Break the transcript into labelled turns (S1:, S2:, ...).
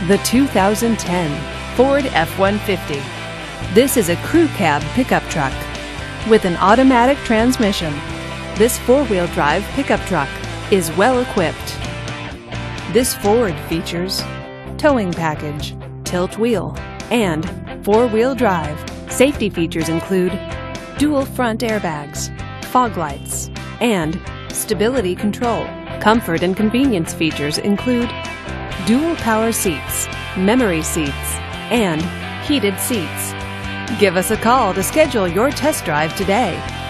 S1: The 2010 Ford F-150. This is a crew cab pickup truck with an automatic transmission. This four-wheel drive pickup truck is well equipped. This Ford features towing package, tilt wheel, and four-wheel drive. Safety features include dual front airbags, fog lights, and stability control. Comfort and convenience features include dual power seats, memory seats, and heated seats. Give us a call to schedule your test drive today.